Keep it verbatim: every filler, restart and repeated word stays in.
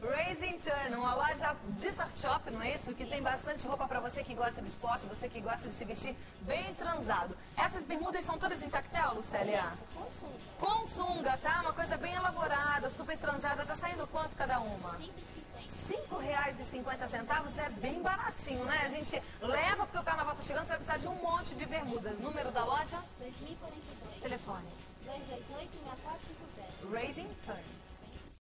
Raising Turn, uma loja de surf shop, não é isso? Que tem bastante roupa pra você que gosta de esporte, você que gosta de se vestir bem transado. Essas bermudas são todas em tactel, Lucélia? Isso, com sunga. Com sunga, tá? Uma coisa bem elaborada, super transada. Tá saindo quanto cada uma? cinco e cinquenta. cinco reais e cinquenta centavos é bem baratinho, né? A gente leva porque o carnaval tá chegando, você vai precisar de um monte de bermudas. Número da loja? dois mil e quarenta e dois. Telefone. dois dois oito, seis quatro cinco zero. Raising Turn.